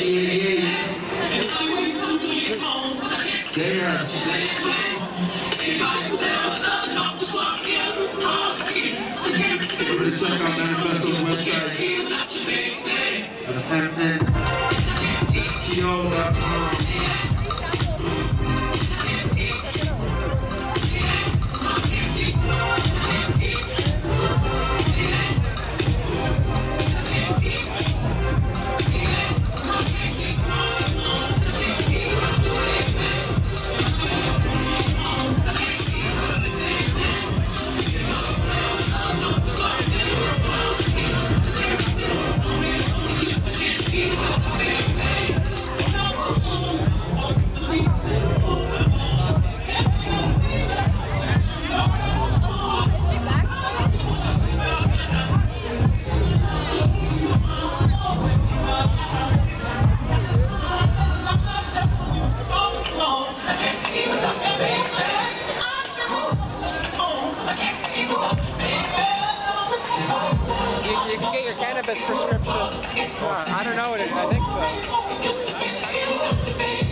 Yeah. Remember to check out Manifesto's website at You can get your cannabis prescription. I don't know, I think so.